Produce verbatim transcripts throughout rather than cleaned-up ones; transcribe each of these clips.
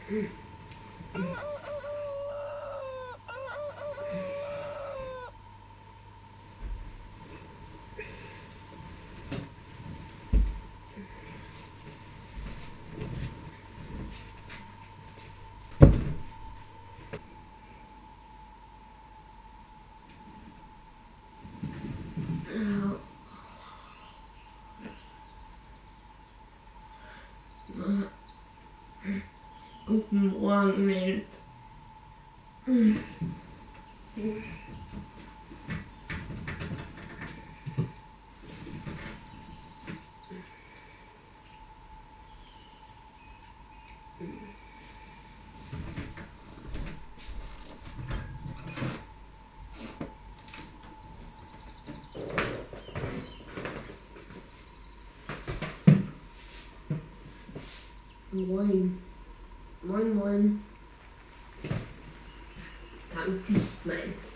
Guten Morgen, Welt. Moin. Moin, moin. Danke, meins.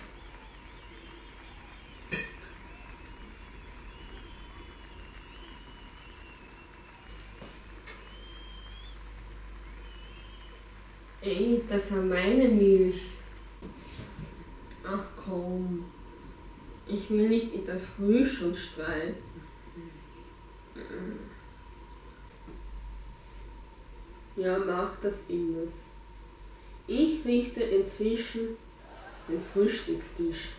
Ey, das war meine Milch. Ach komm. Ich will nicht in der Früh schon streiten. Ja, mach das, Ines. Ich richte inzwischen den Frühstückstisch.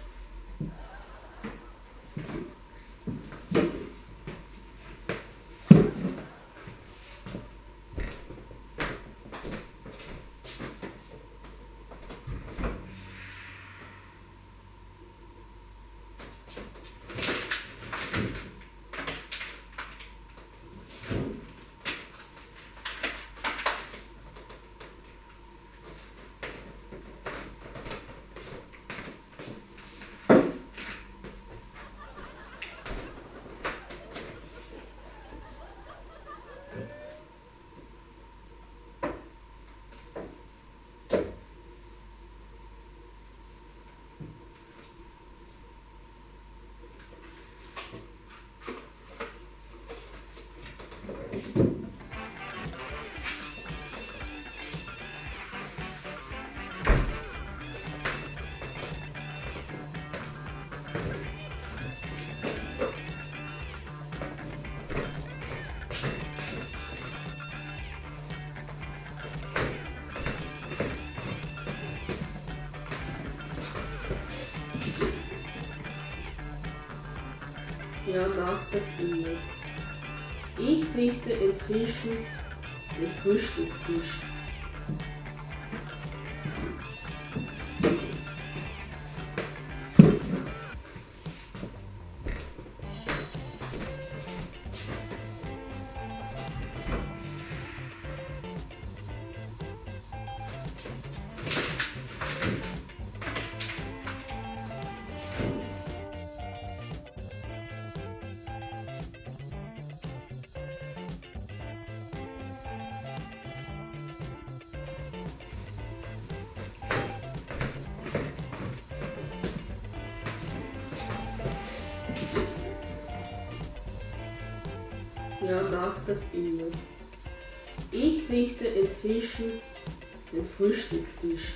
Ja, mach das, Ines. Ich richte inzwischen den Frühstückstisch. Ja, mach das, Ines. Ich richte inzwischen den Frühstückstisch.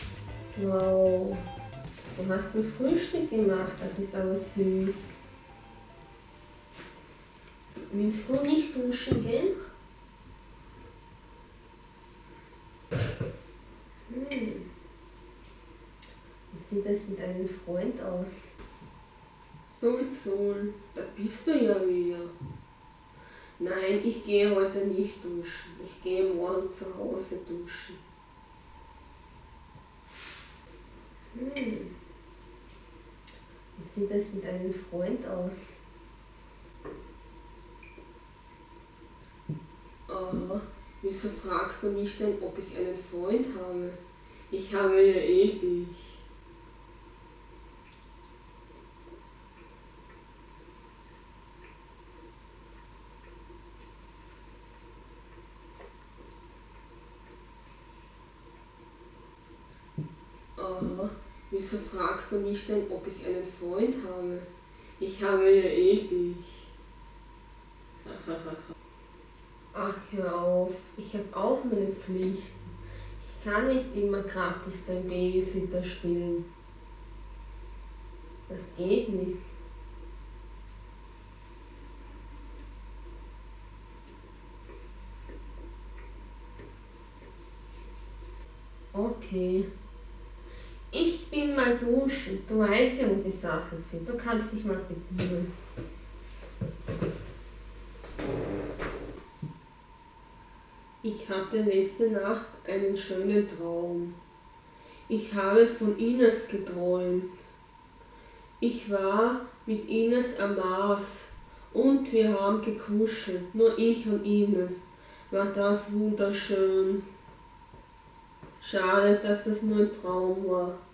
Wow, du hast mir Frühstück gemacht, das ist aber süß. Willst du nicht duschen gehen? Hm. Wie sieht es mit deinem Freund aus? Sol, Sol, da bist du ja wieder. Nein, ich gehe heute nicht duschen. Ich gehe morgen zu Hause duschen. Hm. Wie sieht es mit deinem Freund aus? Aha, wieso fragst du mich denn, ob ich einen Freund habe? Ich habe ja eh dich. Aha, wieso fragst du mich denn, ob ich einen Freund habe? Ich habe ja eh dich. Ach, hör auf, ich habe auch meine Pflichten. Ich kann nicht immer gratis dein Babysitter spielen. Das geht nicht. Okay. Ich bin mal duschen. Du weißt ja, wo die Sachen sind. Du kannst dich mal bedienen. Ich hatte letzte Nacht einen schönen Traum. Ich habe von Ines geträumt. Ich war mit Ines am Mars und wir haben gekuschelt, nur ich und Ines. War das wunderschön. Schade, dass das nur ein Traum war.